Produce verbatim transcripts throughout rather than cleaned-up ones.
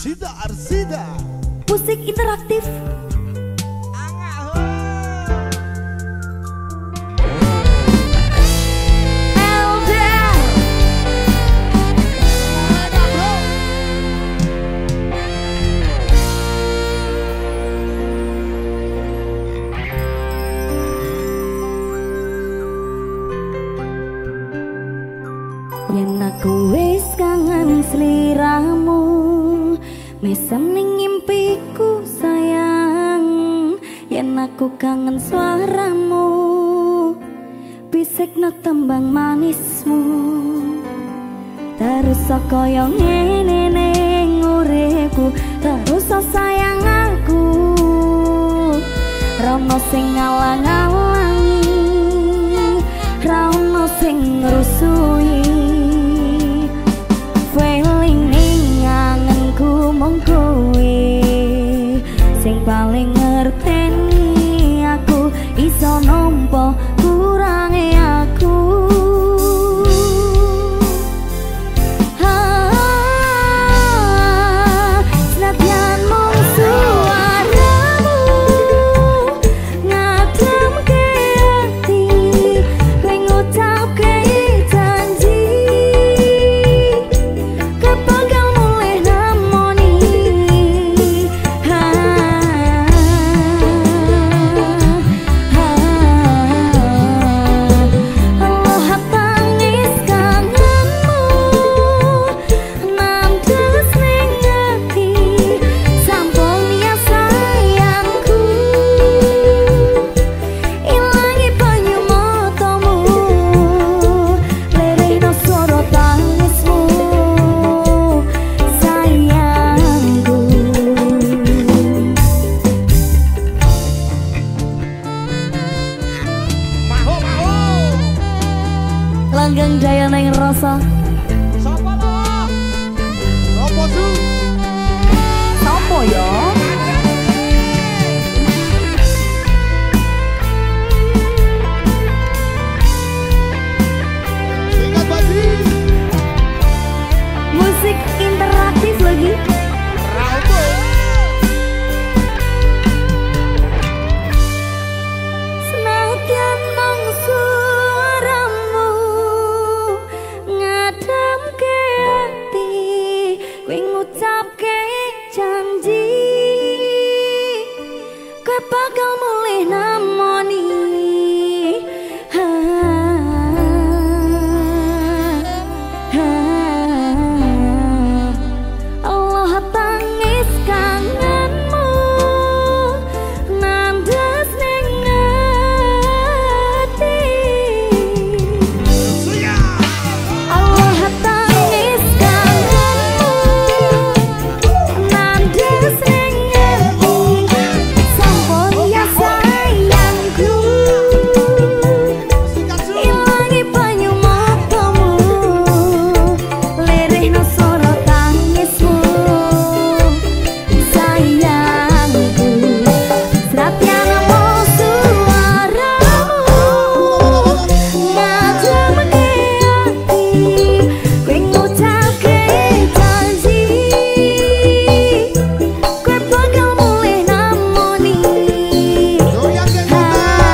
Arsida Arsida musik interaktif. Yen aku wis kangen sliramu, mesem ning ngimpiku sayang. Yen aku kangen suaramu, bisikno tembang manismu. Terus kaya ngene ning uripku, terus sayang aku. Rono sing ngalang-alangi, rono sing ngrusui. Feeling ning angenku mung kowe sing paling ngerteni aku, iso nampa kurange aku. Senadyan mung suaramu ngademke ati, kowe ngucapke janji bakal mulih namoni. Allah tangis kangenmu, nandes ning ati, sampun ya sayangku. Ilangi banyu matamu, lirihno swara tangismu, sayangku. Maho maho Langgeng jaya neng rasa. Sapa lo? Ropo su? Sopo ya? Ingat badi Musik interaktif lagi. Raupo Senadyan mung suaramu ngademke ati, kowe ngucapke janji, kowe bakal mulih namoni. Ha, ha. Allah tangis kangenmu, nandes ning ati. Suya Allah tangis kangenmu, nandes ning ati, sampun ya sayangku. Sikat su Ilangi banyu matamu, lirihno swara tangismu, sayangku. Senadyan mung suaramu ngademke ati, kowe ngucapke janji, kowe bakal mulih namoni. Goyang ke Ha,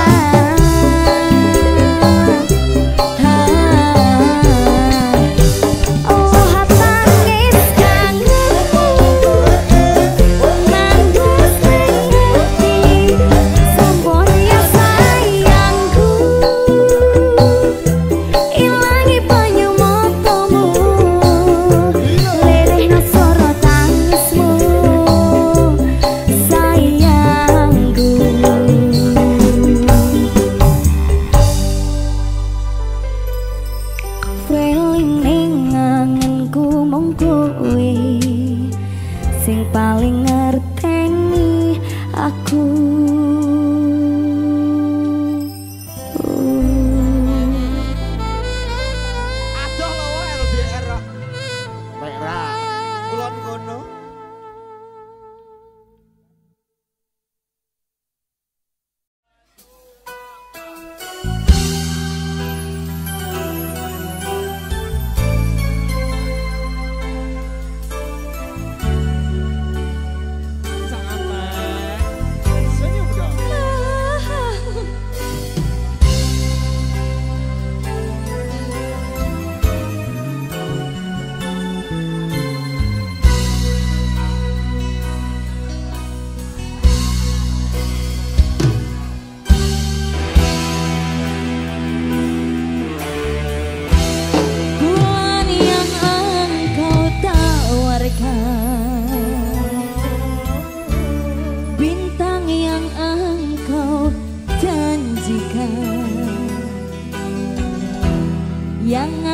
ha. Allah tangis kangenmu, nandes ning ati, sampun ya sayangku. Ilangi banyu matamu, lirihno swara tangismu, sayangku. Feeling ning angenku mung kowe sing paling ngerteni aku. Adoh lo L D R merah kulon kono.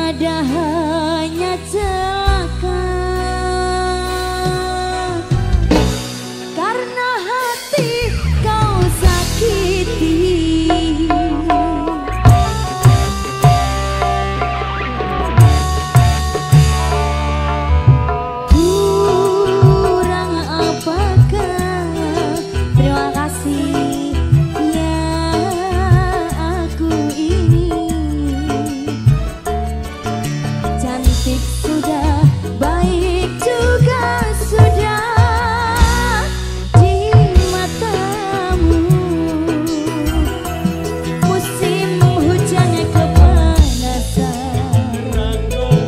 ada hanya celaka karena hati kau sakiti. Kurang apakah? Terima kasih ya aku ini cantik sudah, baik juga sudah di matamu. Musim hujan kepanasan,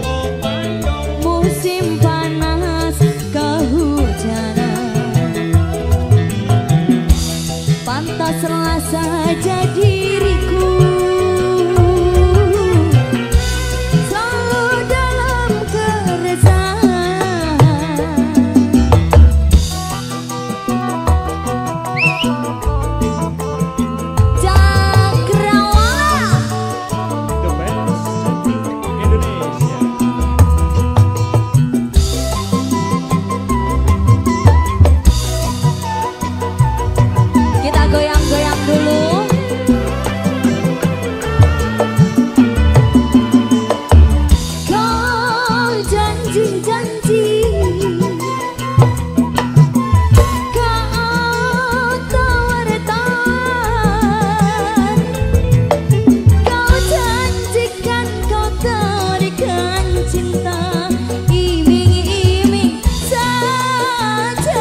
musim panas kehujanan. Pantaslah saja diriku selalu dalam keresahan. Cakrawala The best Indonesia. kita goyang-goyang dulu. Kau janji-janji, kau tawar-tawar, kau janjikan kau terikan cinta, iming-iming saja.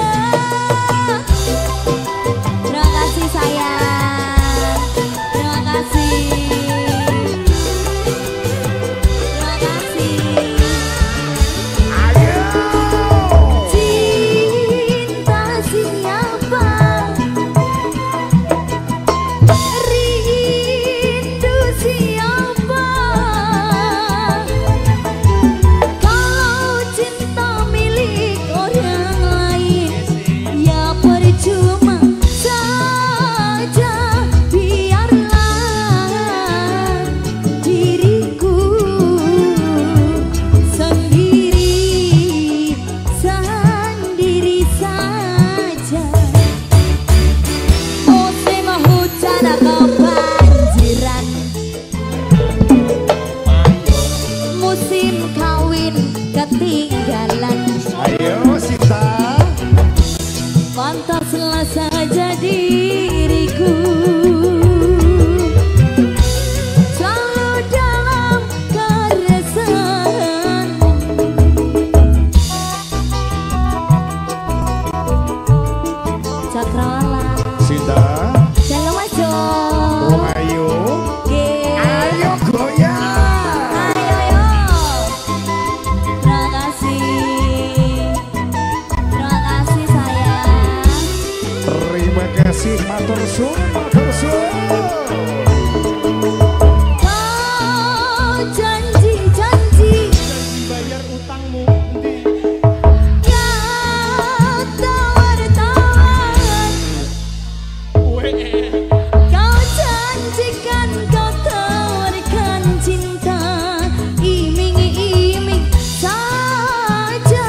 Terima kasih sayang, terima kasih, terima kasih. Cinta siapa, rindu siapa, kalau cinta milik orang lain ya percuma saja. Biarlah diriku sendiri sendiri saja. Musim hujan kebanjiran, musim kawin ketinggalan. Ayo Sita. Pantaslah saja diriku selalu dalam keresahan. Cakrawala Sita. jangan maju. Oh, ayo. Oke. Ayo goyang. Ayo, ayo. Terima kasih, terima kasih sayang. Terima kasih matur suwun, matur suwun. Kau janji-janji, Bayar utangmu. kau tawar-tawar, kau janjikan kau terikan cinta, iming-iming saja.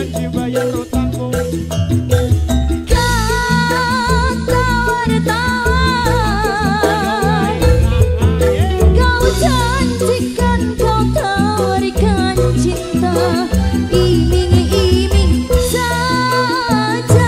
janji bayar utangku. Kau janjikan kau tawarikan cinta, iming-iming saja.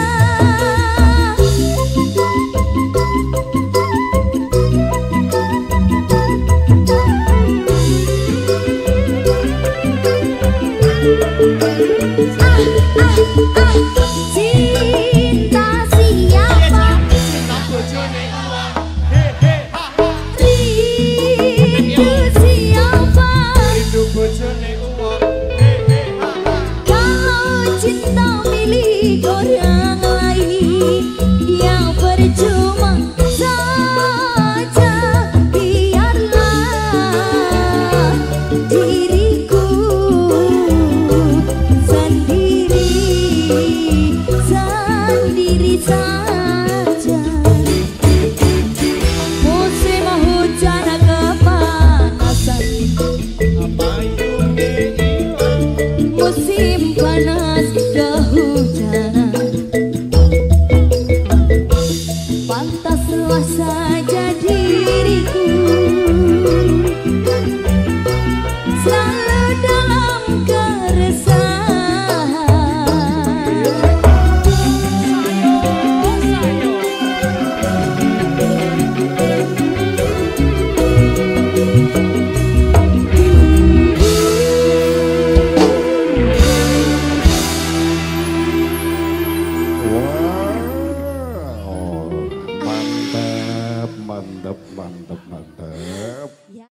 Ah, ah, ah, cinta siapa? Cinta bojone uang. He he ha ha. Rindu siapa? Rindu bojone uang. He he ha ha. Kalau cinta milik orang lain, yang percuma saja. Biarlah diriku sendiri, sendiri saja. Musim hujan kepanasan, Payungnya hilang. musim panas kehujanan. Pantaslah saja diriku selalu dalam keresahan. Wow, mantap, mantap, mantap, mantap. Ya.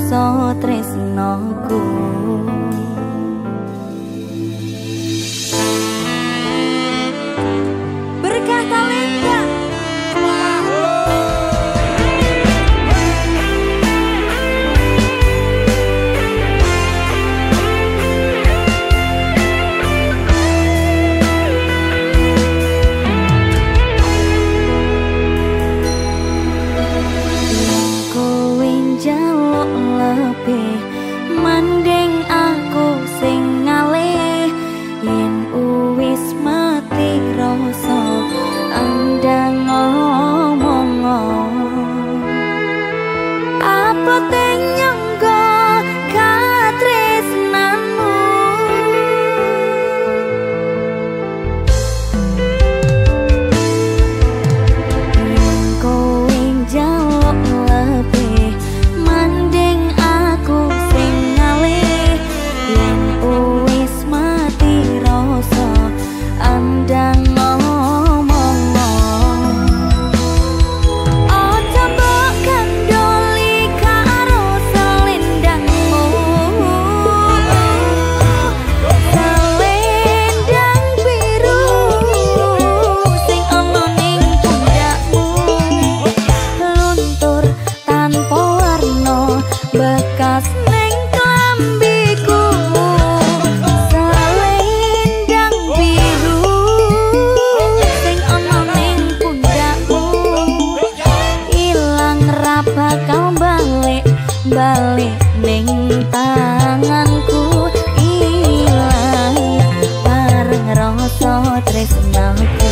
rasa tresnaku. Berkah talenta mandeng aku sing ngalih yen uwis mati rasa andang ngomong apa tenyanggo katresnanmu yen kowe njaluk lebih mandeng aku sing ngalih yen uwis mati rasa andang ngomong aja mbok kandoli karo selendangmu selendang biru sing ana ning pundakmu luntur tanpa warna bekas ning klambiku selendang biru sing ana ning pundakmu ilang ra bakal balik balik ning tanganku ilang bareng rasa tresnaku.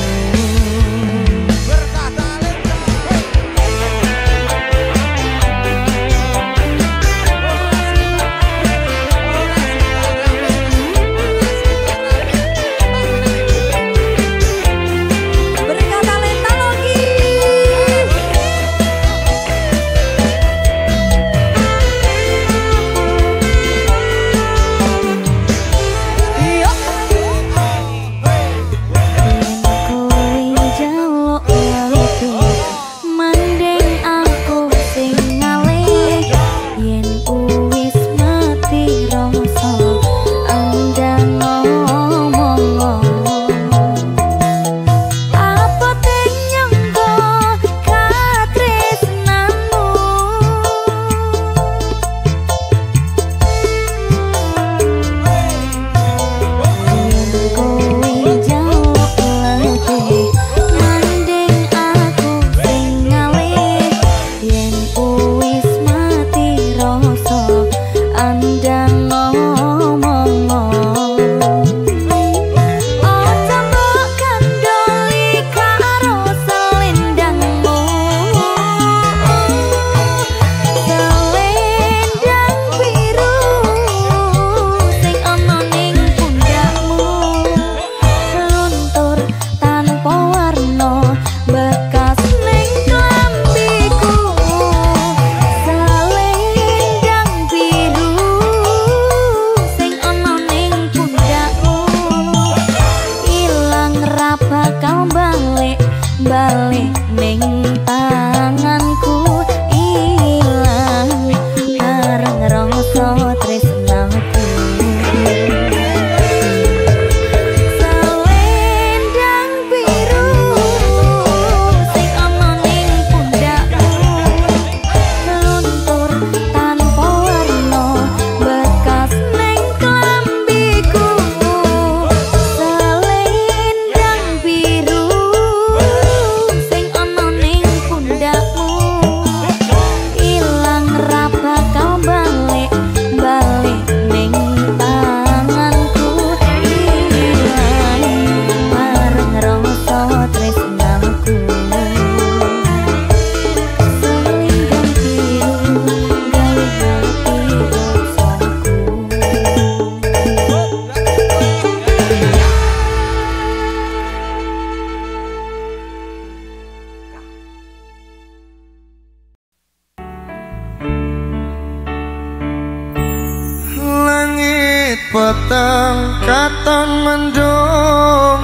Balik ning tanganku ilang bareng rasa tresnaku. Selendang biru sing ana ning pundakmu luntur tanpa warna bekas ning klambiku selendang biru sing ana ning pundakmu ilang ra bakal balik balik ning tanganku ilang bareng rasa tresnaku. Selendang biru gawe hati rasaku. Langit petang katon mendung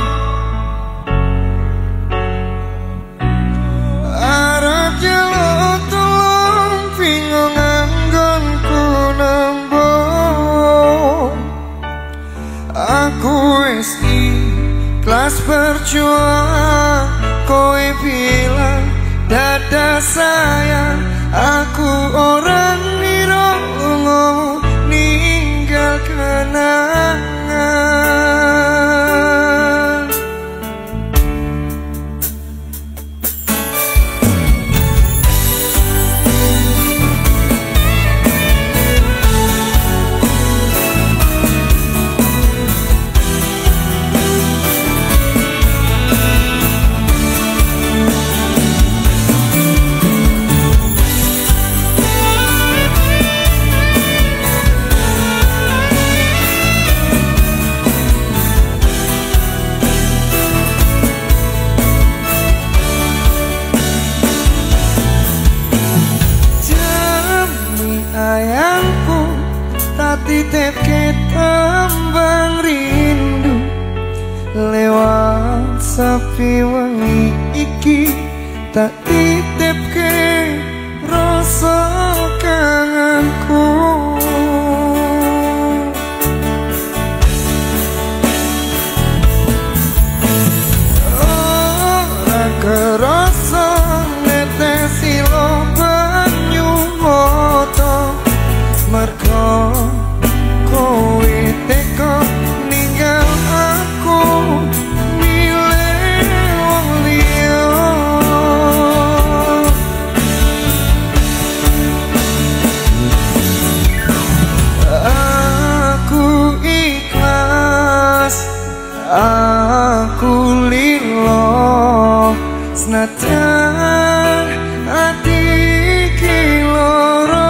arep jeluk tulung bingung anggonku wis ikhlas berjuang. Kowe bilang dada sayang, aku orang nirong ninggal kenangan. Titip ke tembang rindu lewat sepi wengi iki, tak titip ke rasa kangenku. Ora kerasa netesi lo banyu moto merko kowe teko ninggal aku milih wong liya. Aku ikhlas, aku lilo senajan ati iki loro.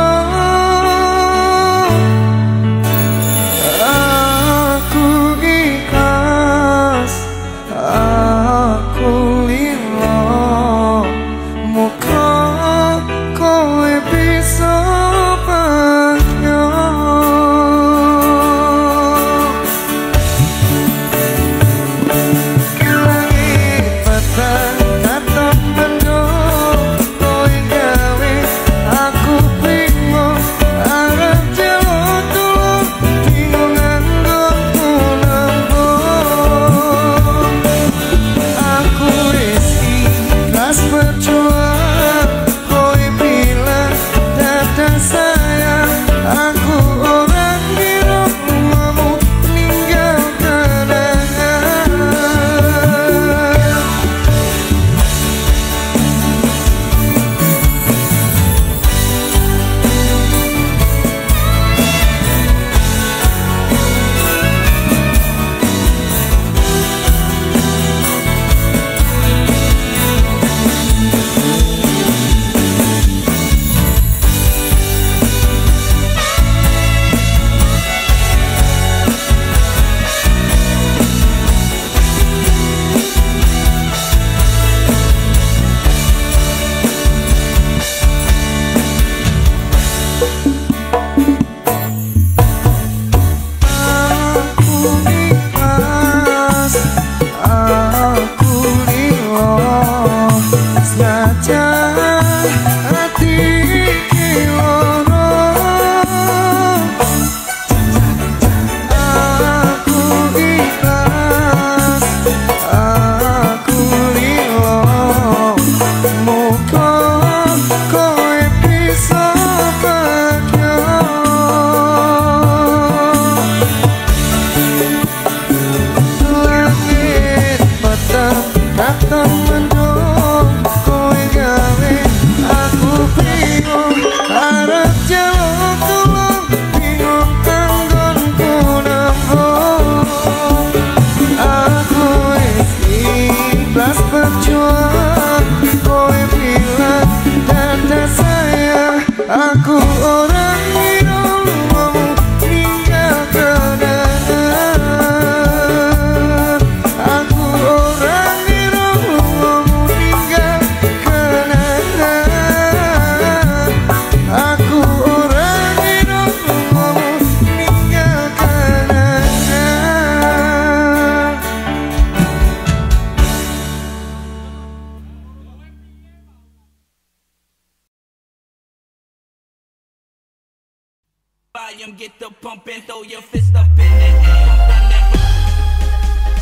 Aku orang minum kamu tinggal kenangan. Aku orang minum kamu tinggal kenangan. Aku orang minum kamu tinggal kenangan. Volume, get the pump and throw your fist up in the air.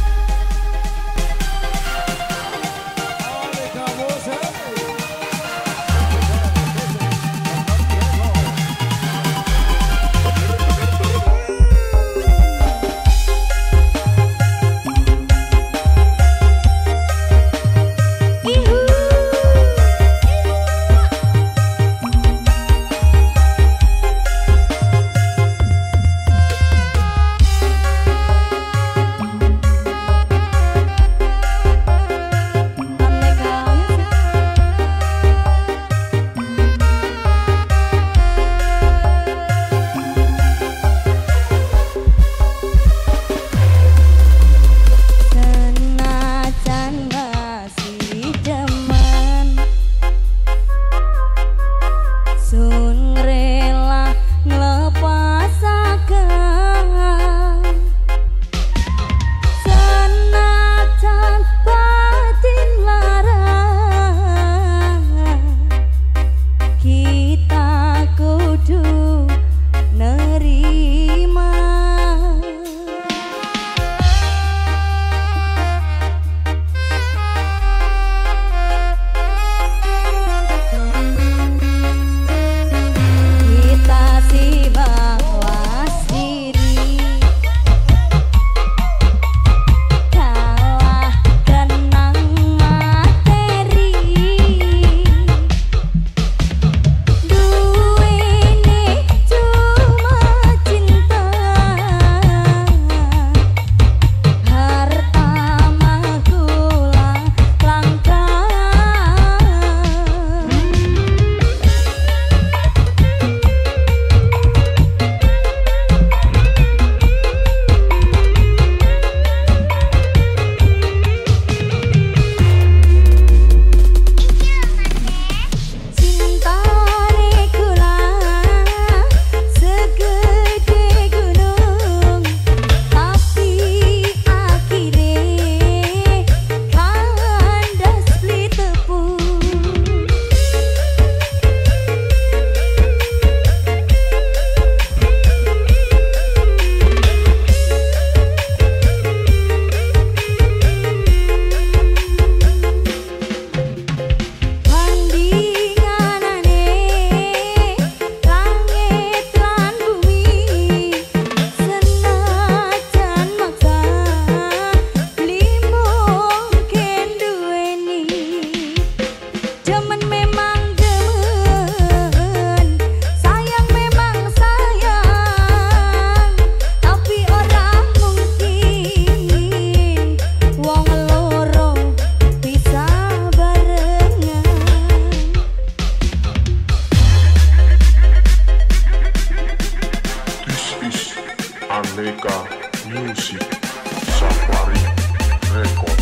Mega Music Safari Record.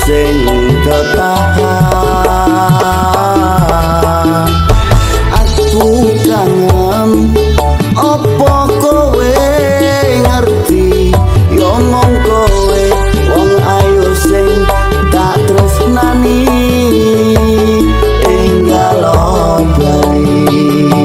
sing ketahan aku kangen apa kowe ngerti yo mong kowe wong ayu sing tak tresnani enggal obali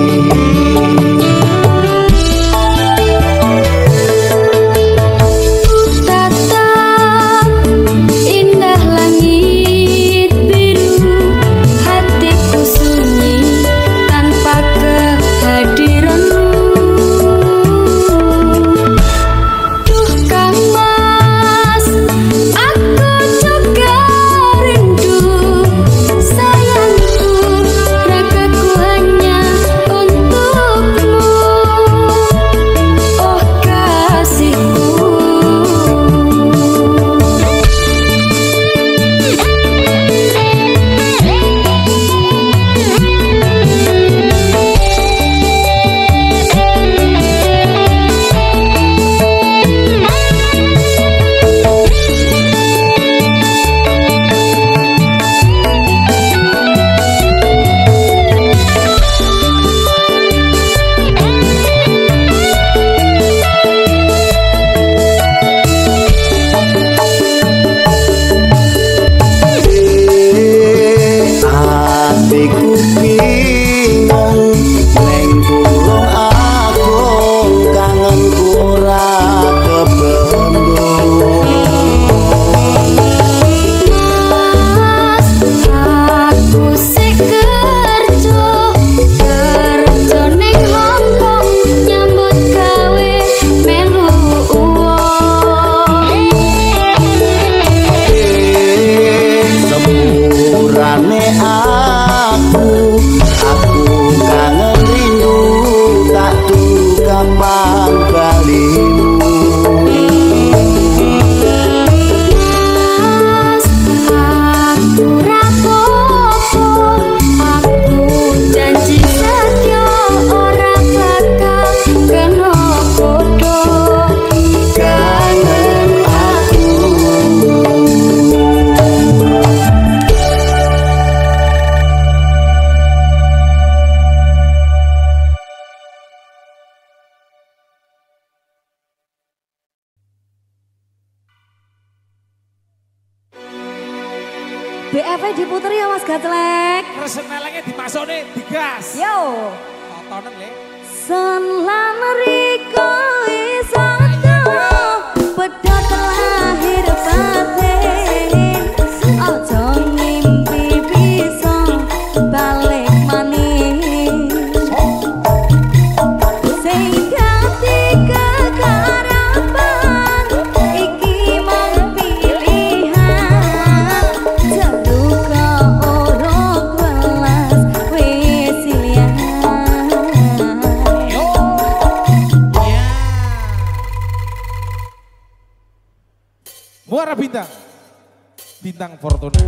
B F diputer ya Mas Gatlek. Resenelengnya dimasuknya digas. Yo. Tontonan le. Sen lan riko isata pedot lahir batin. Ojo ngimpi bisa balik maning. Sing dadi kekarapan iki mung pilihan. Jaluka ora welas wis liyan. Muara Bintang, Bintang Fortuna.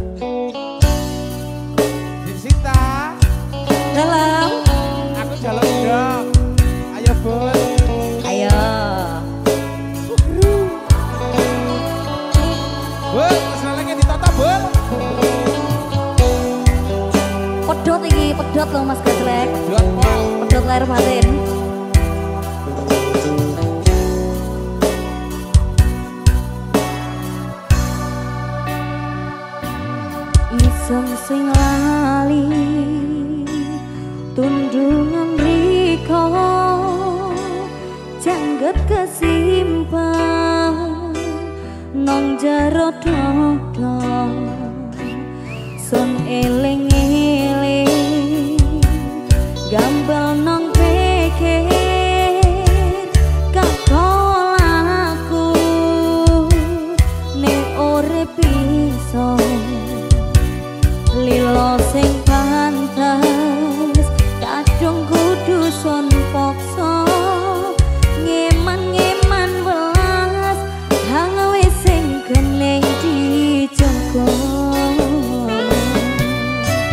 Sinta, Dalam, aku jalan udah. Ayo bos. ayo. Bol, resenelengnya ditata bol. Pedot iki, pedot loh Mas Gatlek. Jual pol. Pedot lahir batin. Iseng sing lali tundungan riko jangget kesimpan nong jero dodo sun eling-eling gambal nong pikir kakolaku ne urip iso lilo sing pantes kadung kudu son pokso ngeman-ngeman welas hang wis sing geneng dijogo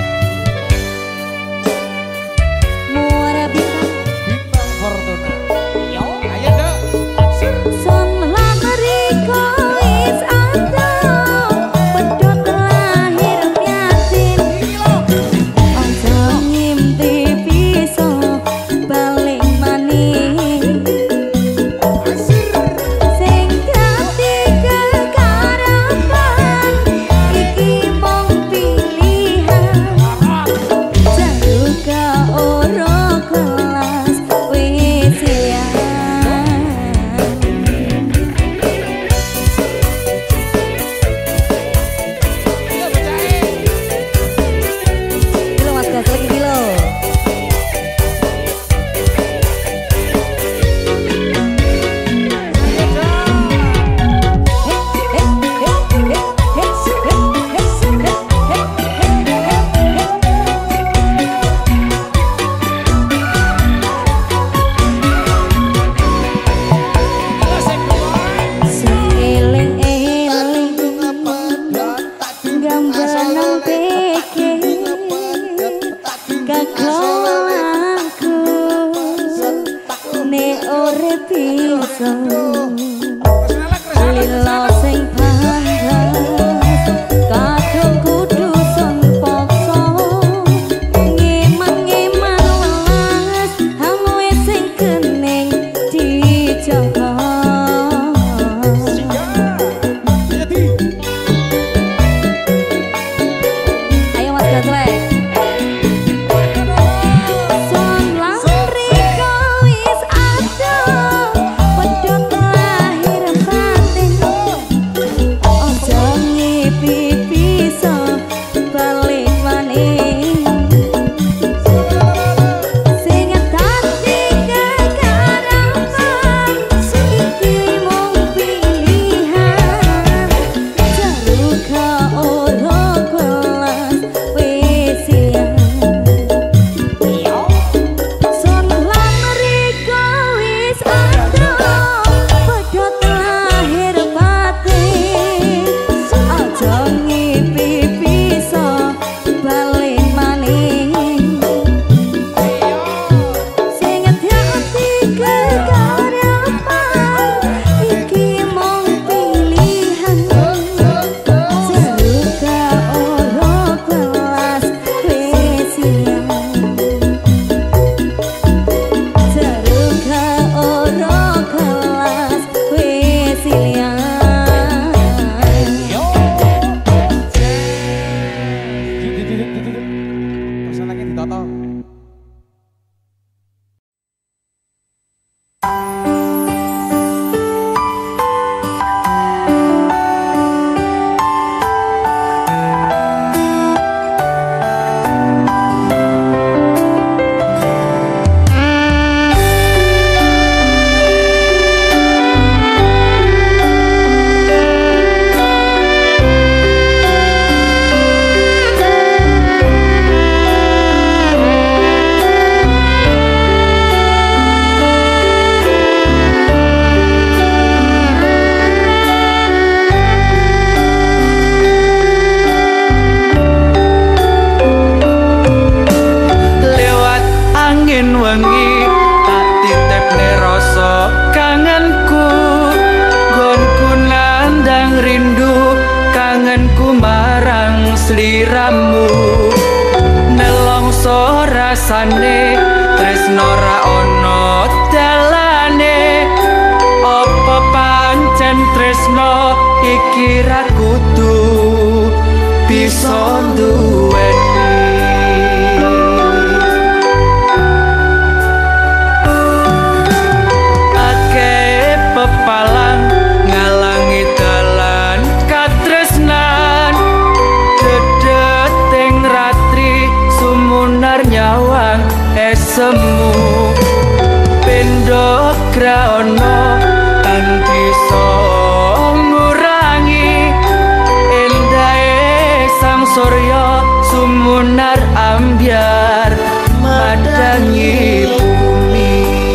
kangenku marang sliramu nelongso rasane tresno ra ono dalane apa pancen tresno iki ra kudu bisa duweni akeh pepalang ngalangi dalan katresnan dedeting ratri sumunar nyawang esemu pendo graono tan bisa ngurangi endahe sang surya sumunar ambyar madangi bumi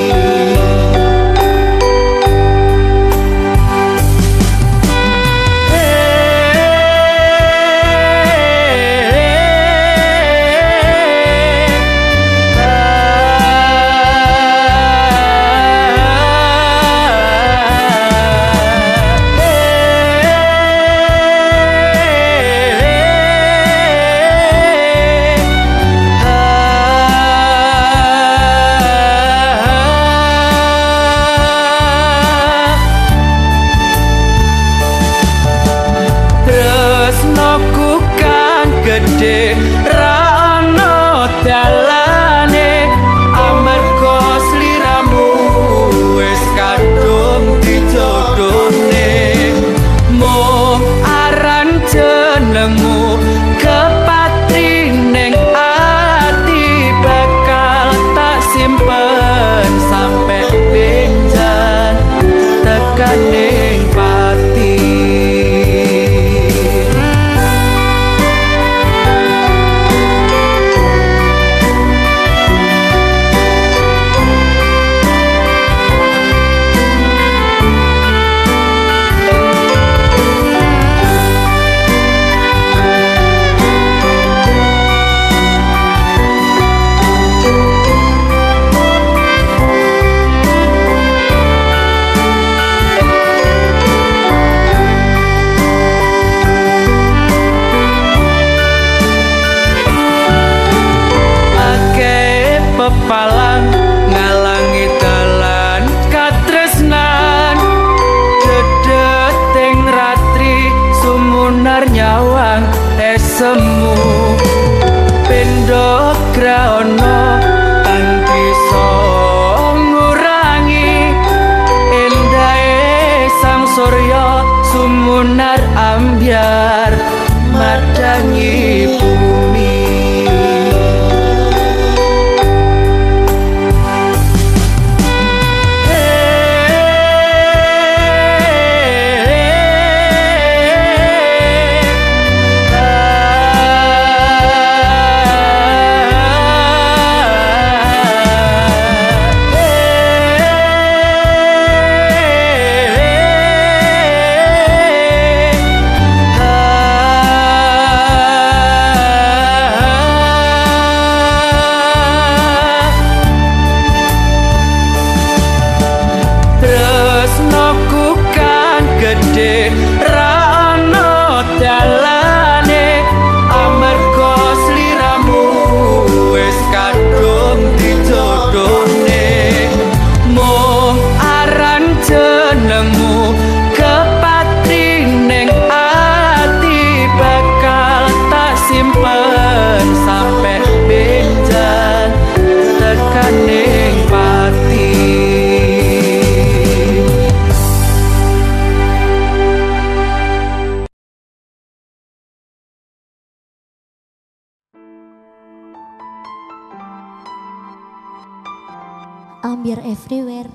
Ambyar everywhere.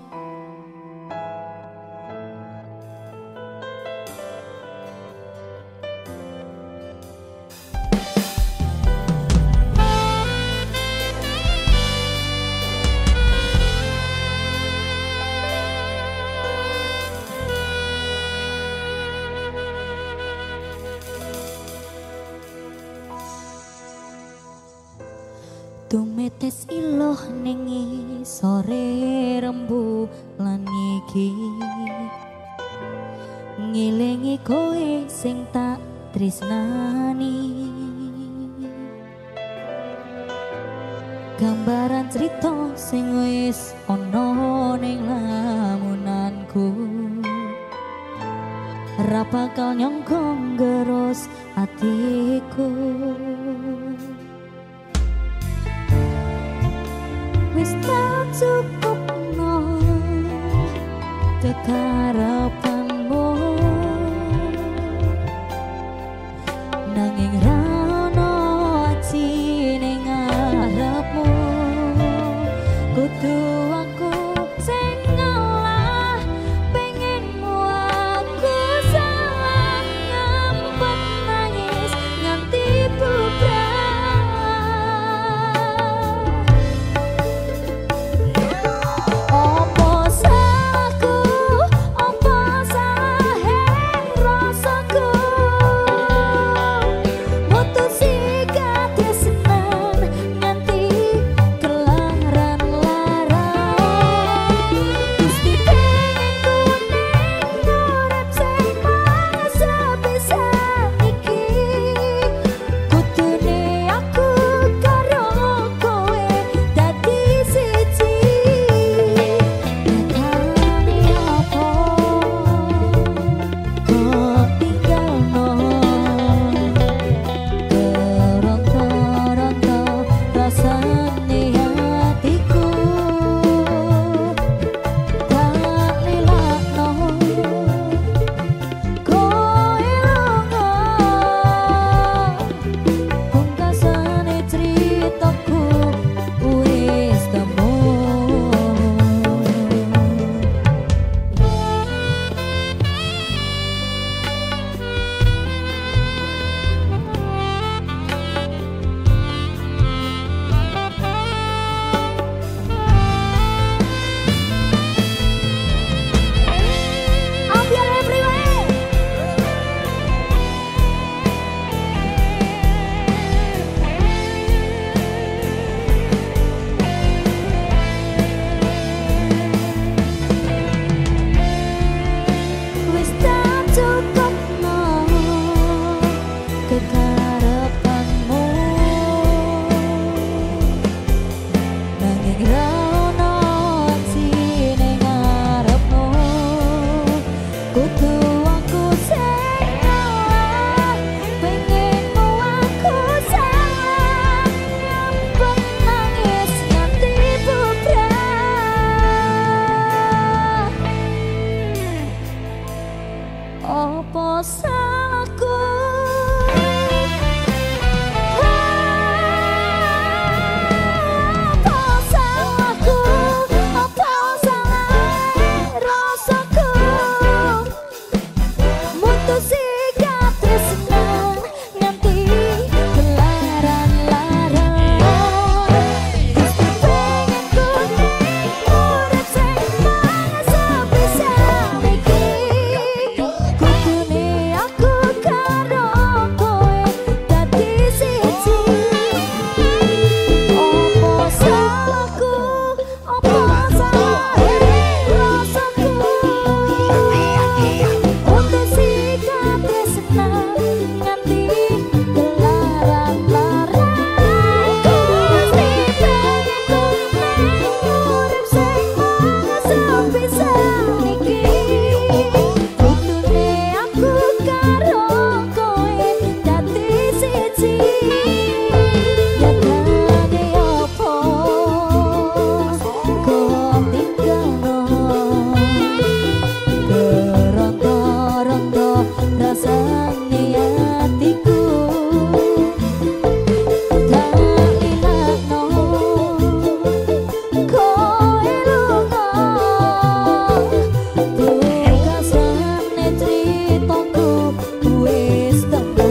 Tumetes iloh nengi sore rembu lan iki ngilingi koe sing tak tresnani gambaran cerita sing wis ana ning lamunanku ra bakal nyongkong gerus atiku wis tak cukup no kekarepanmu nanging ra ono aji ning ngarepmu kudu aku sing ngalah pengenmu aku salah nyempet nangis nganti bubrah opo salahku opo salahe rasaku mutusi gati seneng nganti kelaran larang Gusti pengen kuning urip sing mangsa bisa iki kudune aku karo kowe dadi siji nyatane apa kok tinggalno keronto-ronto rasane hatiku tak lelakno koe lunga pungkasane ceritaku wis temu ambiar everywhere wis tak cukup no kekarepanmu nanging ra ono aji ning ngarepmu kudu aku sing ngalah pengenmu aku salah nyempet nangis nganti bubrah opo salahku opo salahku opo salahe rasaku mutusi gati seneng nganti kelaran larang Gusti pengen kuning urip sing mangsa bisa iki kudune aku karo kowe dadi siji opo salahku opo salahe rasaku mutusi gati seneng nganti kelaran larang Gusti pengen kuning urip sing mangsa bisa iki kudune aku karo kowe dadi siji nyatane apa kok tinggalno keronto-ronto rasane hatiku tak lelakno koe lunga pungkasane ceritaku wis temu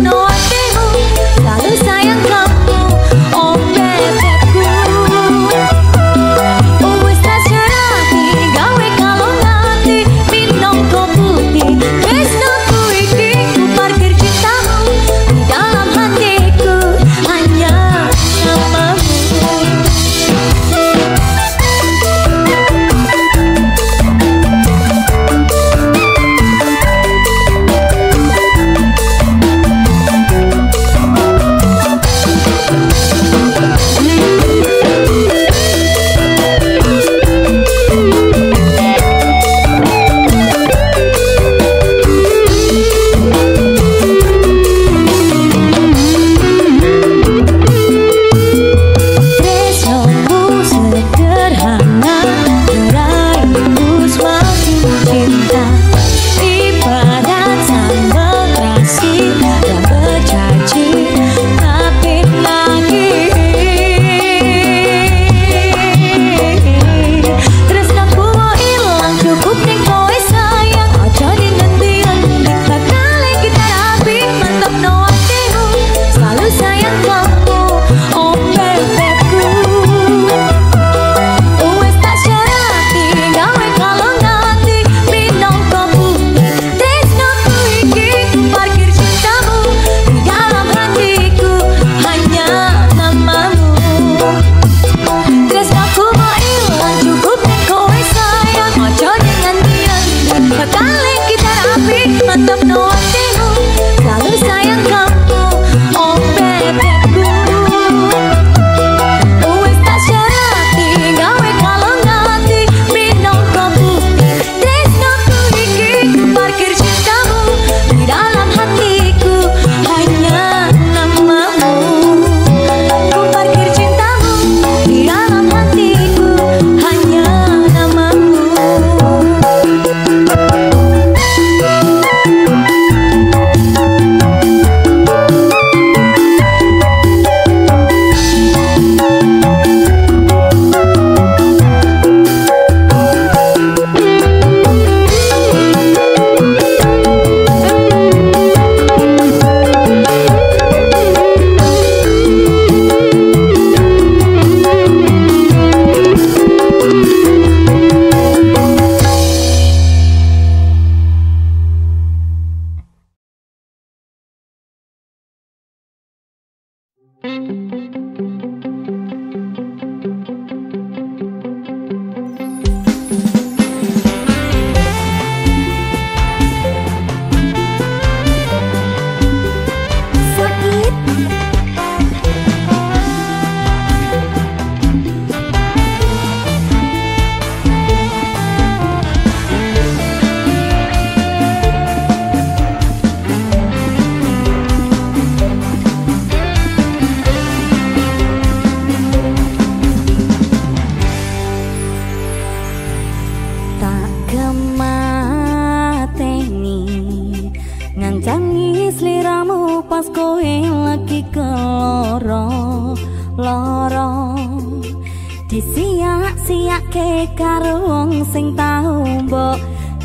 Disiak-siake karo wong sing tau mbok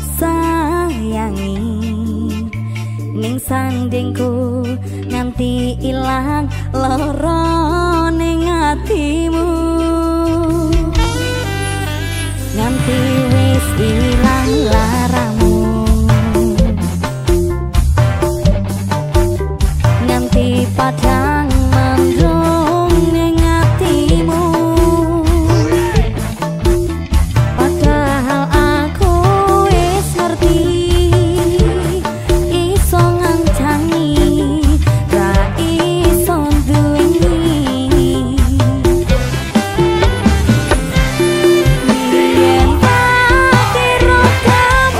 sayangi, ning sandingku nganti ilang lara ning atimu, nganti wis ilang laramu, nganti padang mendung ning atimu. Come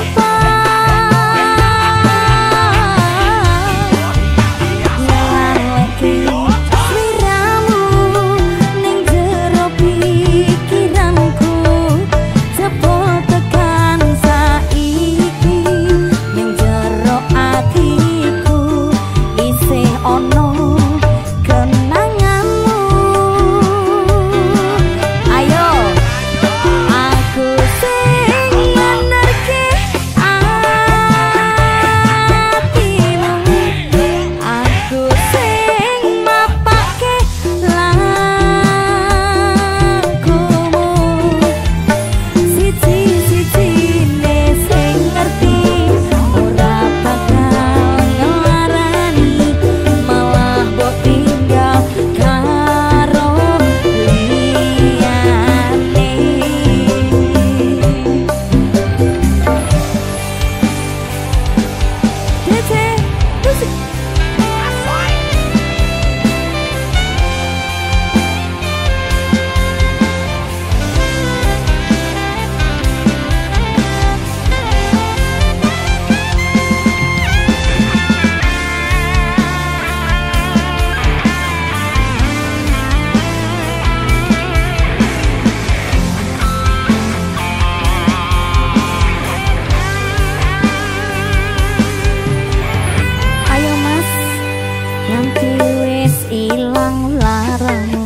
nganti wis ilang larangmu,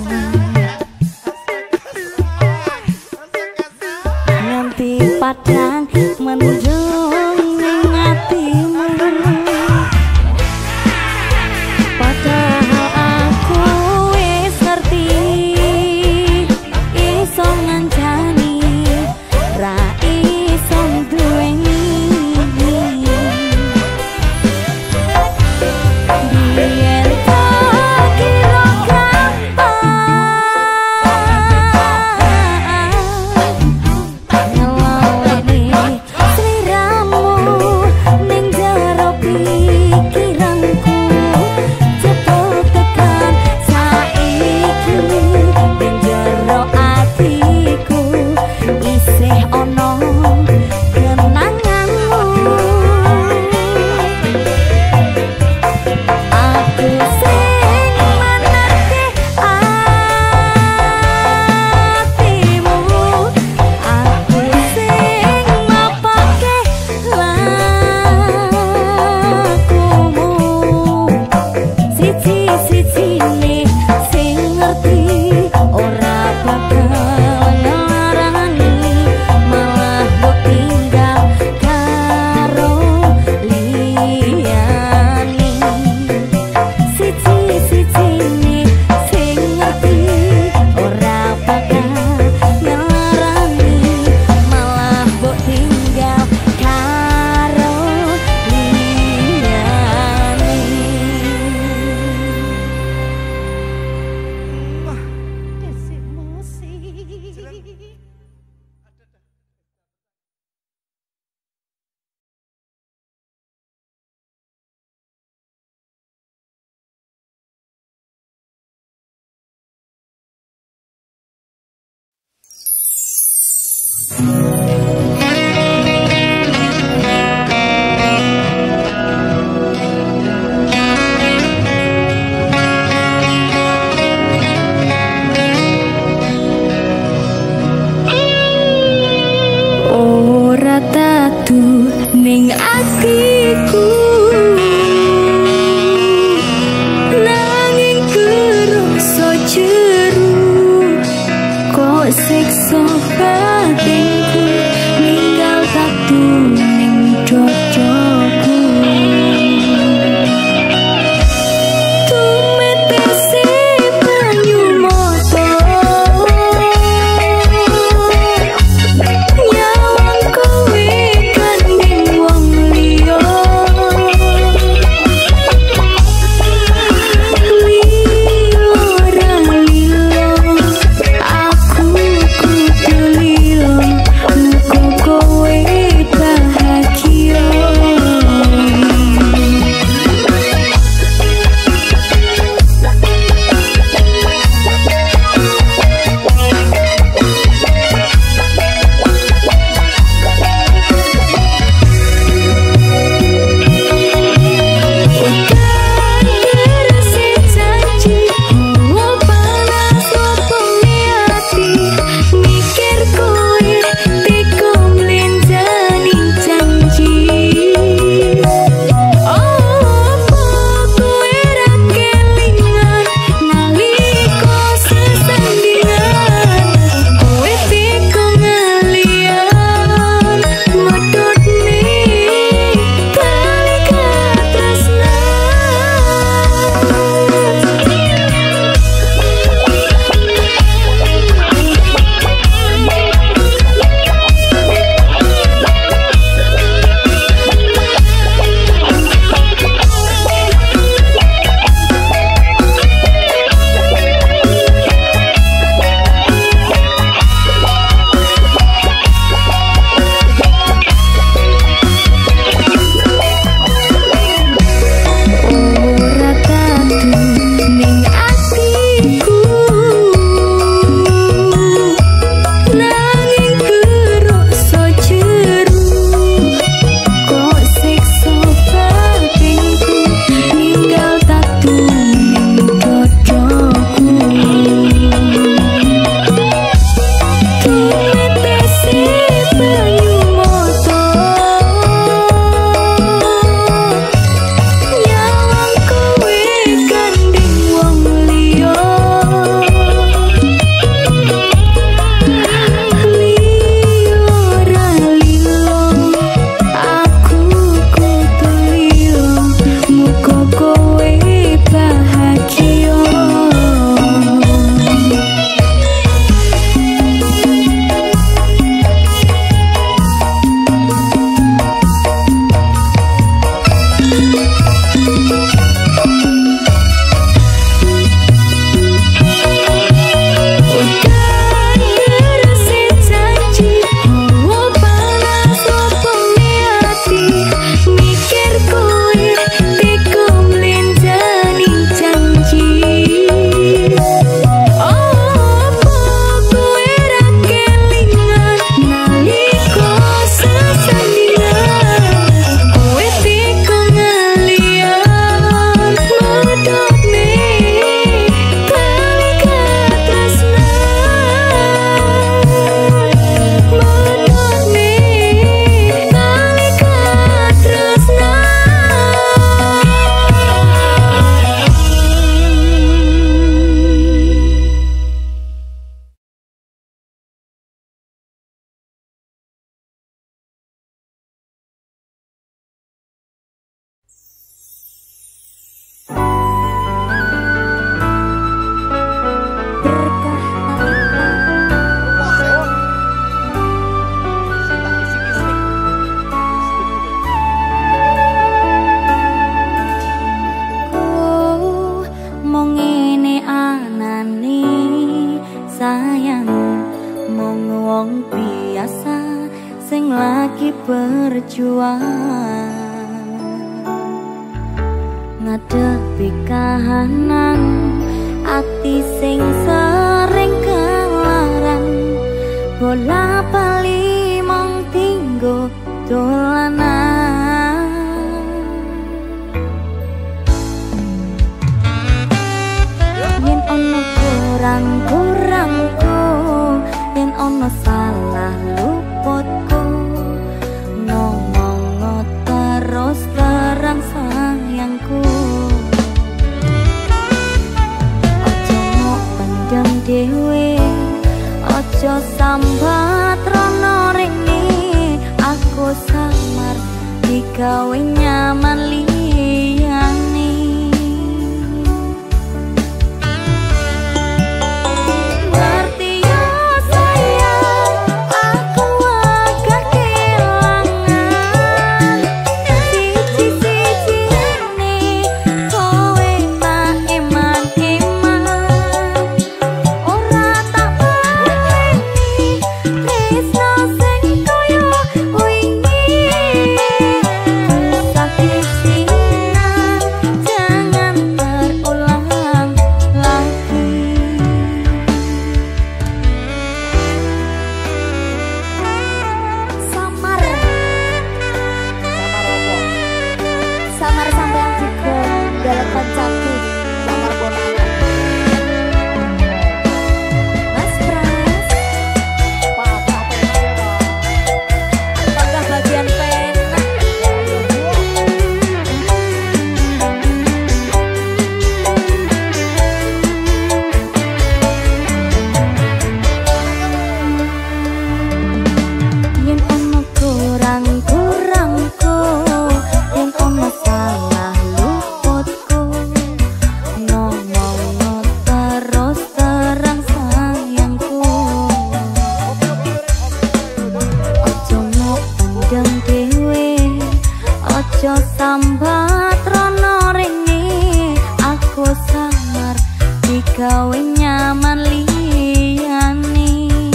nganti padang mendung ning atimu. Padahal aku wis ngerti iso ngancani ra iso duweni. Biyen tak kira gampang ngelawani sliramu ning jero pikiranku. Cepet tekan saiki ning jero atiku isih ono kenanganmu. Aku sing mengerti atimu, aku sing ngapake lakumu. Siji-sijine sing ngerti ora bakal ngarani, malah mbok tinggal karo liyane. Siji-sijine sing ngerti ora bakal ngarani, malah mbok tinggal karo liyane. Desik musik. Ora tatu ning atiku, nanging kerasa jeru kok siksa batinku. berjuang ngadepi kahanan ati sing sering kelaran bola bali mong tinggo dolanan yen ono kurang-kurangku yen ono salah luputku ngomong terus terang sayangku ojo mau pendem dewe ojo sambat rono rene aku samar digawe nyaman liyane gawe nyaman liyane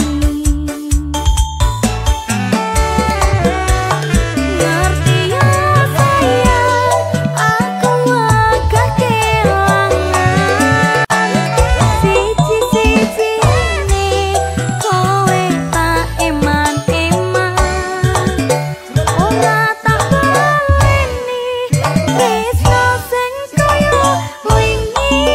ngerti ya sayang aku agak kelangan siji-siji ini kowe tak eman-eman ora tak baleni tresno sing kaya wingi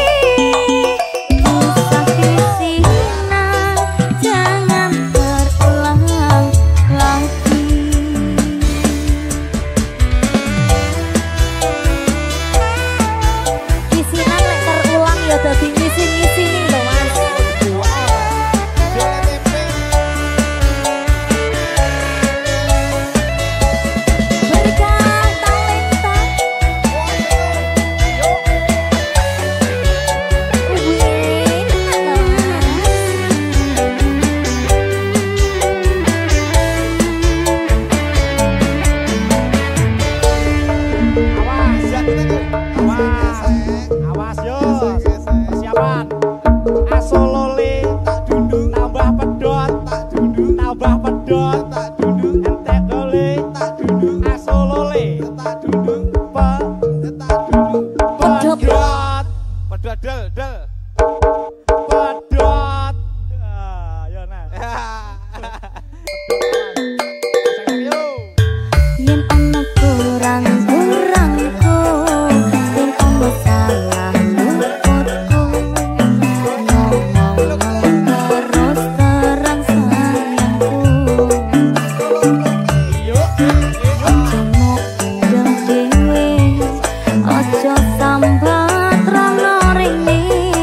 awas yo siapan asolole tak dundung tambah pedot tak dundung tambah pedot tak dundung entek gole tak dundung asolole tak dundung pe tak dundung pedot pedot del del pedot ah yo nah yen ono kurang kurangku yen ono salah luputku ngomong terus terang sayangku ojo mau pendem dewe ojo sambat rono rene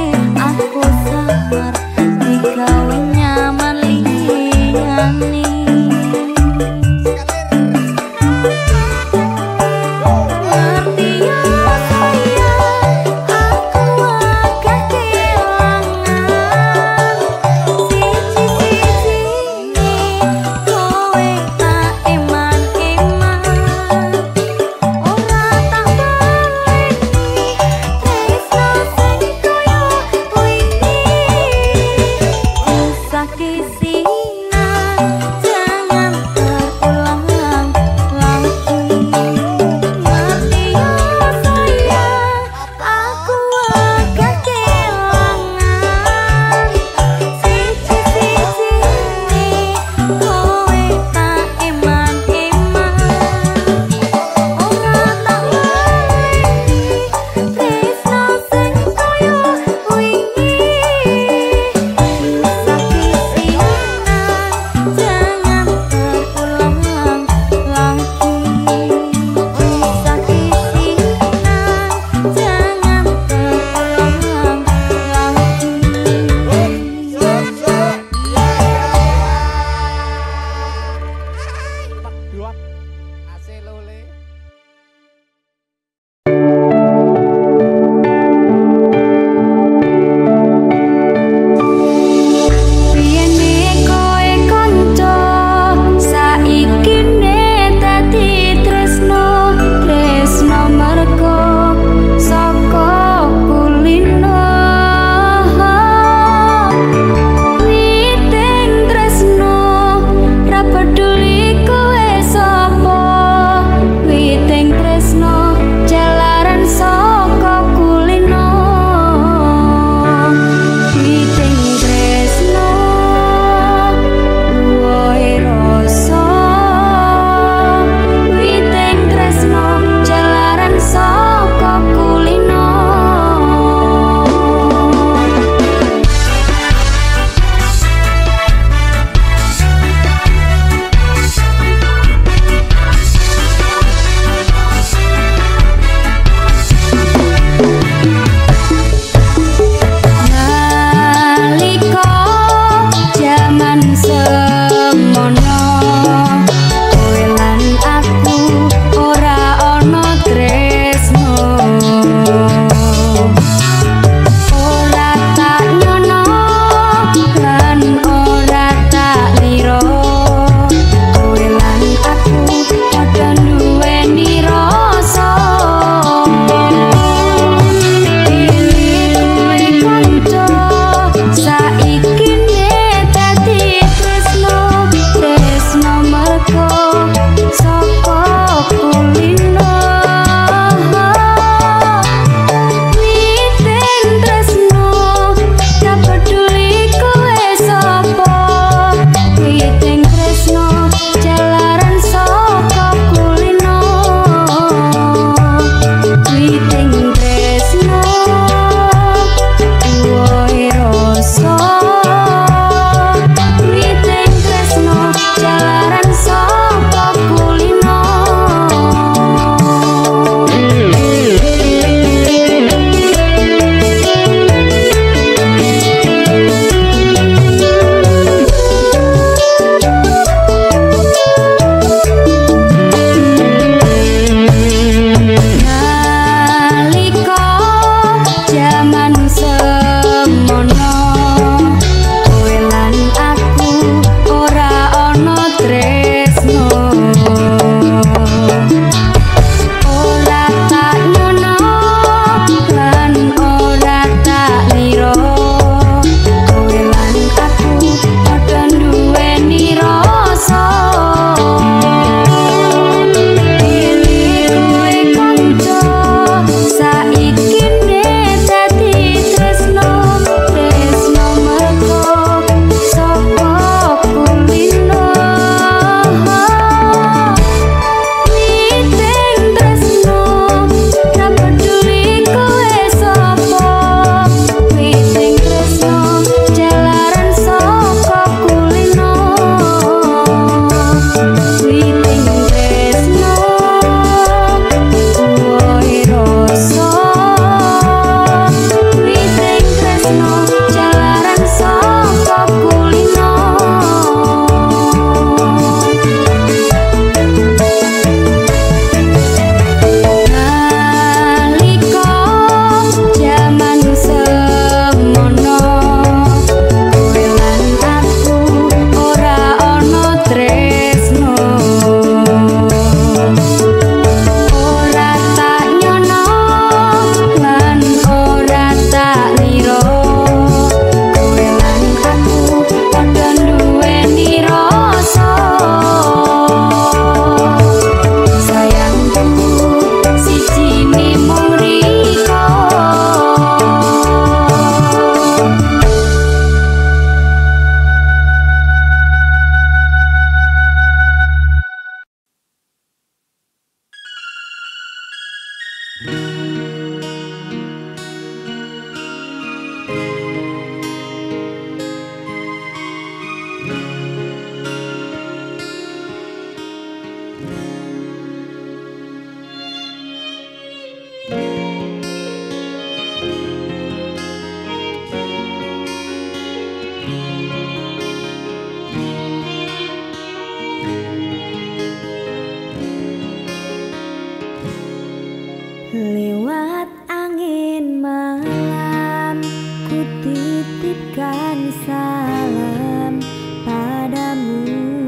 titipkan salam padamu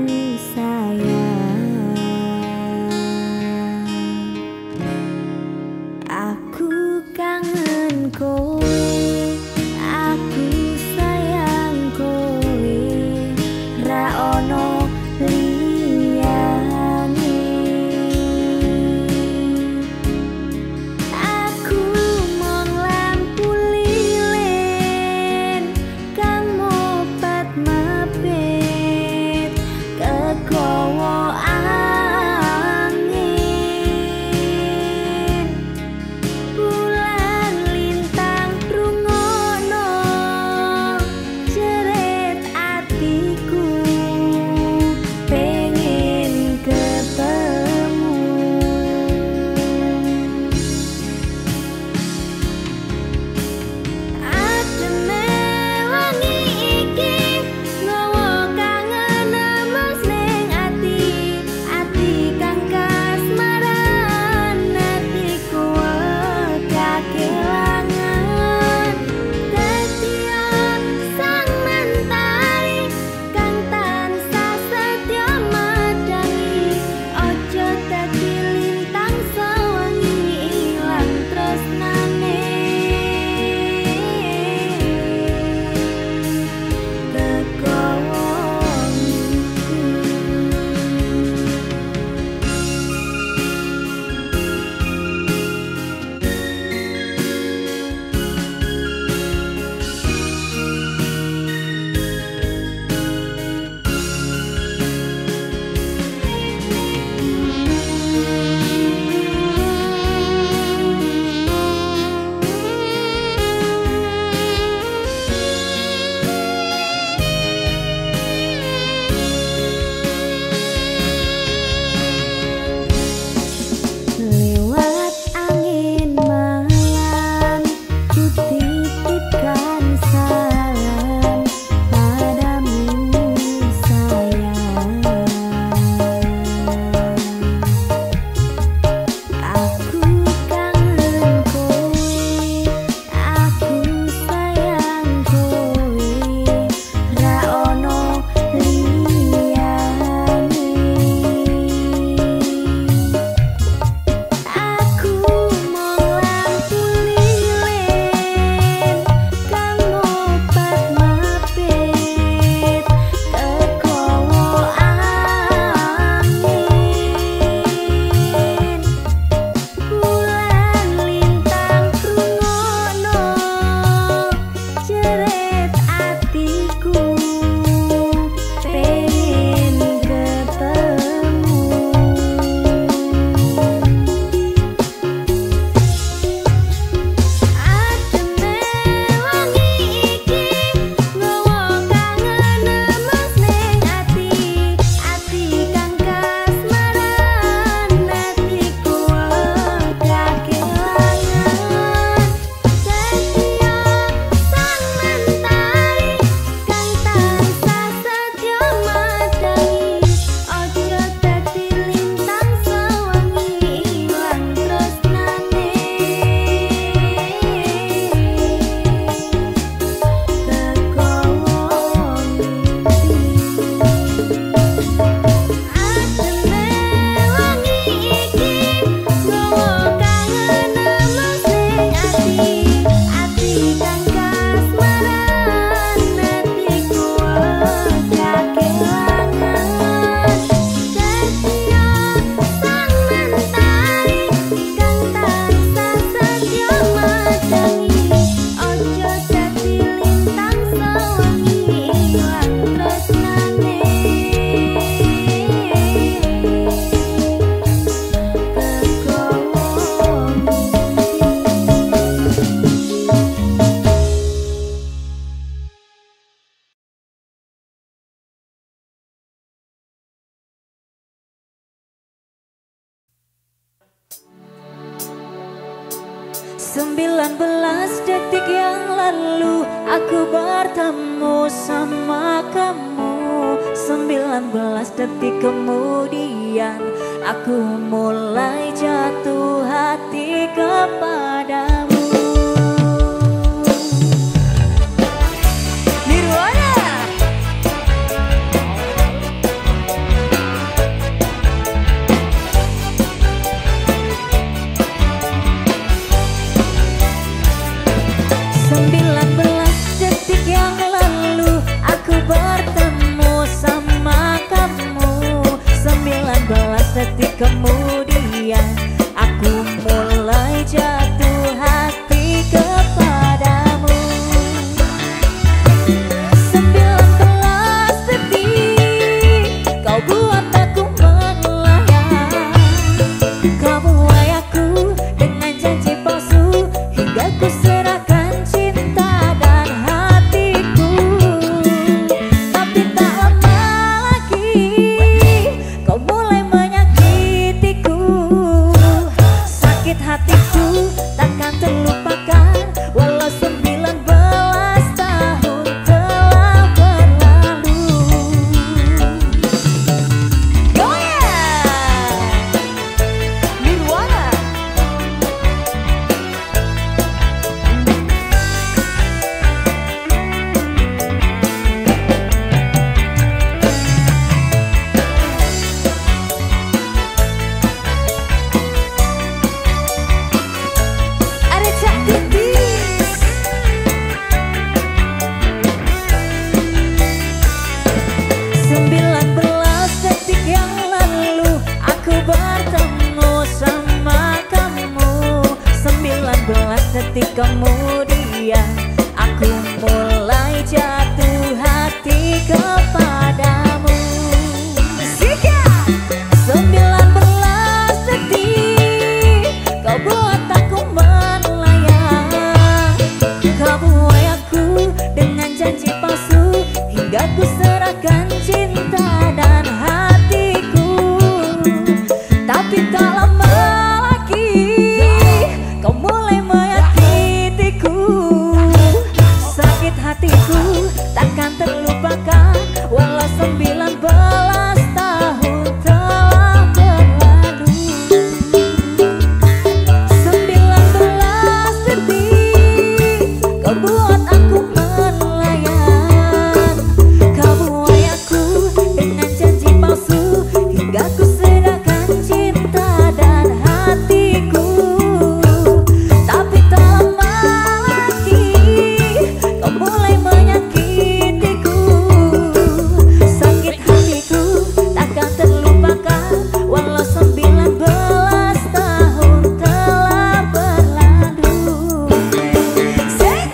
sayang. Aku kangen kowe, aku sayang kowe, ra ono liyane. Aku mong lampu lilin kang mopat mapit kegawa angin. Bulan lintang rungono jerit atiku pengen ketemu. Ademe wangi iki nggawa kangen nemes ning ati, ati kang kasmaran, atiku kakelangan. Setia sang mentari kang tansah setya madangi, ojo dadi lintang sewengi ilang tresnane. Kegawa lewat angin malam ku titipkan salam padamu sayang. Aku kangen kowe, aku sayang kowe, ra ono liyane. Aku mong lampu lilin kang mopat mapit kegawa angin. Bulan lintang rungono jerit atiku pengen ketemu. Ademe wangi iki nggawa kangen nemes ning ati, ati kang kasmaran, atiku kakelangan. Setia sang mentari kang tansah setya madangi, ojo dadi lintang sewengi ilang tresnane. Ademe wangi iki nggawa kangen nemes ning ati, ati kang kasmaran, atiku kakelangan. Setia sang mentari kang tansah setya madangi, ojo dadi lintang sewengi ilang tresnane. Sembilan belas detik yang lalu aku bertemu sama kamu. Sembilan belas detik kemudian aku mulai jatuh hati kepadamu. kemudian aku mulai jatuh hati kepadamu. Sikat! Sembilan belas detik kau buat aku melayang. Kau buai aku dengan janji palsu hingga ku serahkan cinta dan hatiku. Tapi tak lama lagi kau mulai menyakitiku. Sakit hatiku takkan terlupakan walau sembilan belas tahun telah berlalu. Sembilan belas detik kau buat aku melayang. Kau buai aku dengan janji palsu hingga ku serahkan cinta dan hatiku. Tapi tak lama lagi kau mulai menyakitiku. Sakit hatiku takkan terlupakan walau sembilan belas tahun telah berlalu. Say.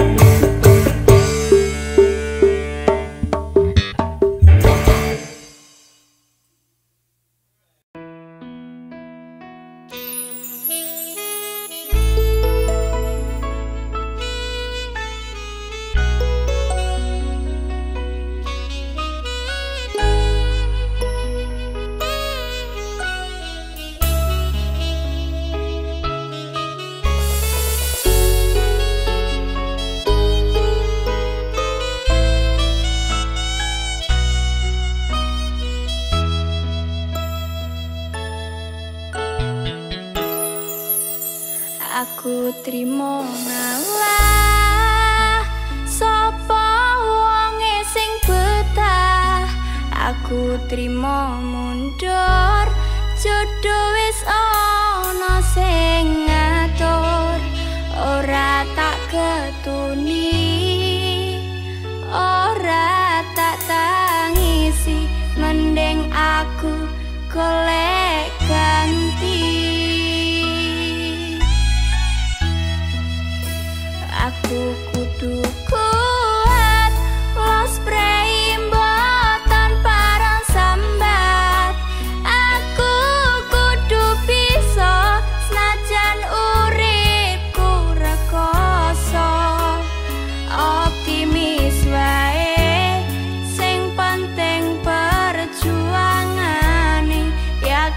Aku trimo ngalah sapa wonge sing betah. Aku trimo mundur jodoh wis ana sing ngatur. Ora tak ketuni, ora tak tangisi, mending aku golek ganti. Aku kudu kuat, los preimbotan parang sambat. Aku kudu bisa senajan uripku rekoso. Optimis wae, sing penting perjuangane.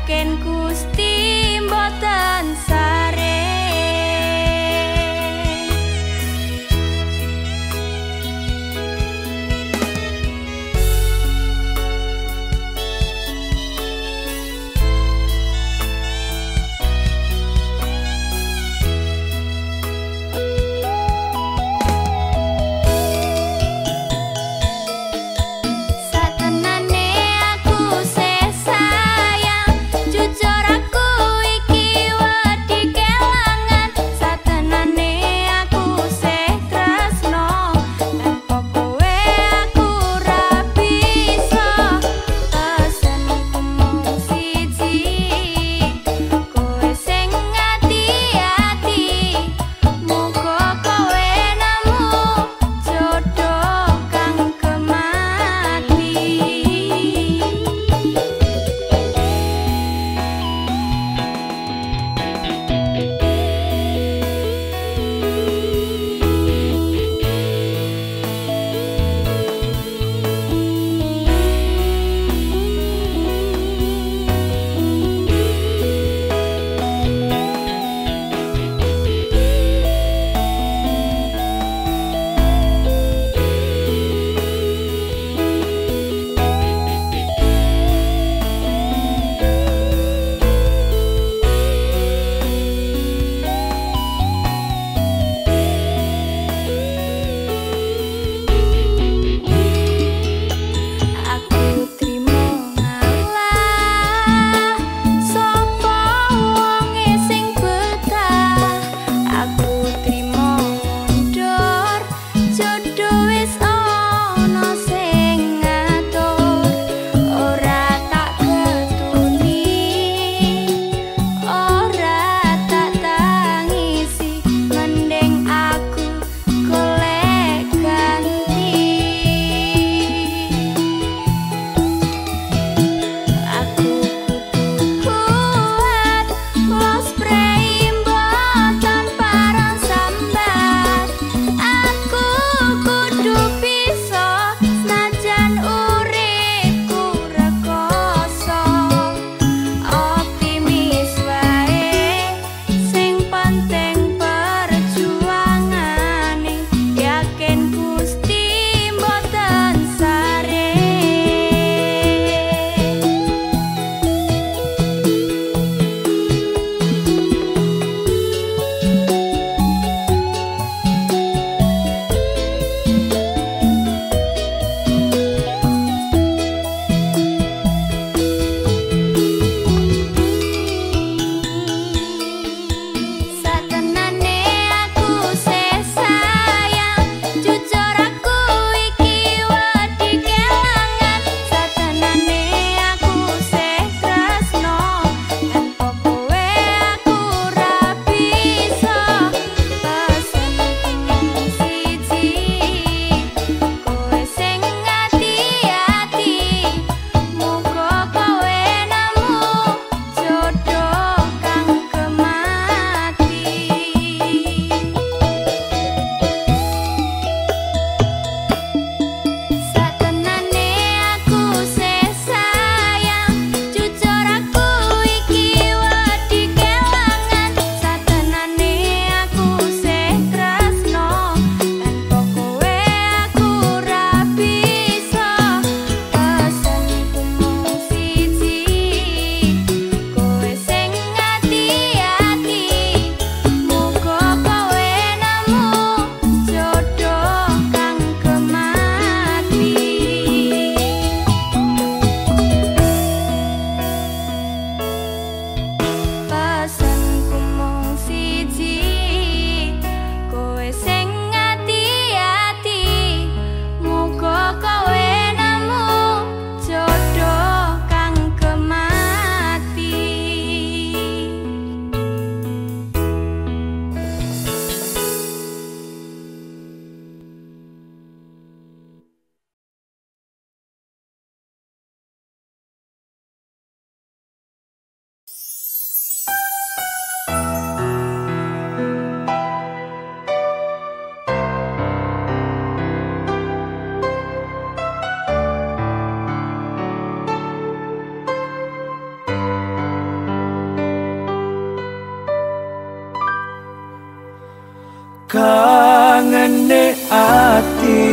kangene ati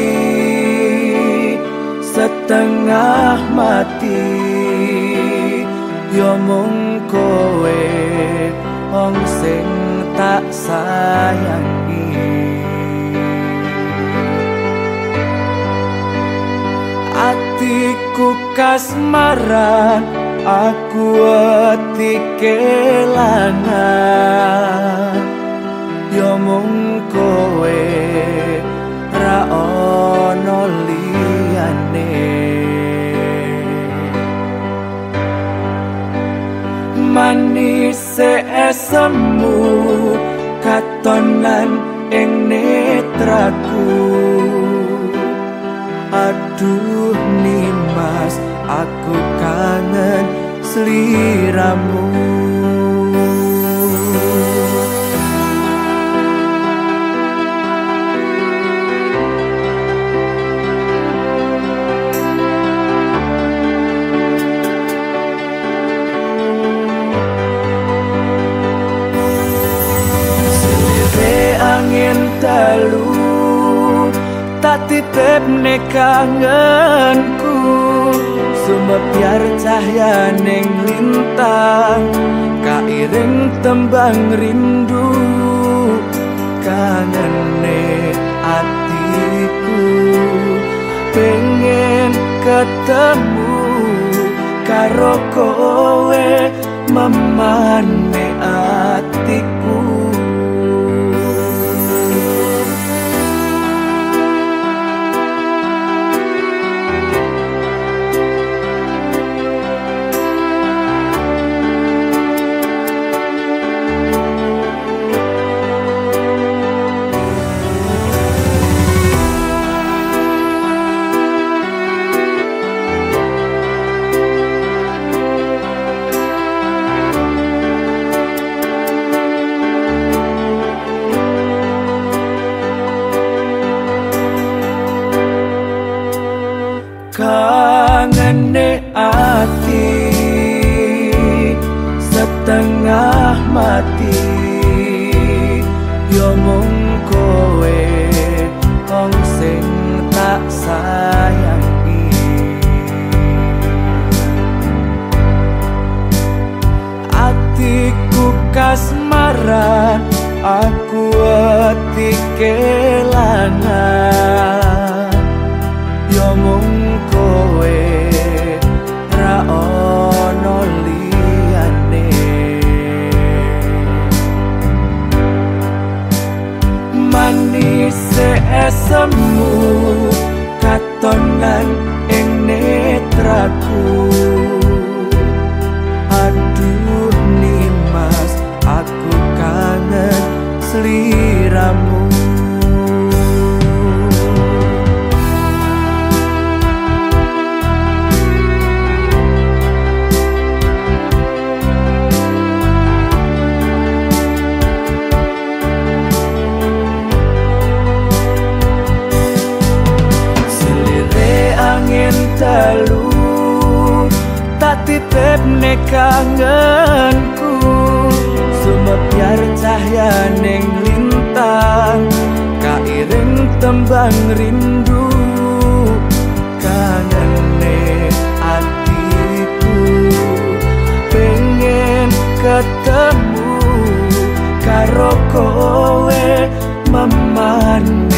setengah mati yo mung kowe wong sing tak sayangi. Atiku kasmaran aku ati kelangan yo mung kowe ra ono liyane. Manise esemu katonan ing netraku. Aduh Nimas aku kangen sliramu. Angin dalu tak titip ne kangenku, sumebyar cahya ning lintang kairing tembang rindu. Kangene atiku pengen ketemu karo kowe memane atiku. Kangene ati setengah mati yo mung kowe wong sing tak sayangi. Atiku kasmaran aku ati kelangan yo mung kowe ra ono liyane. Manise esemu katonan ing netraku. Aduh Nimas aku kangen sliramu. Dalu tak titip ne kangenku, sumebyar cahya ning lintang kairing tembang rindu. Kangene atiku pengen ketemu karo kowe memane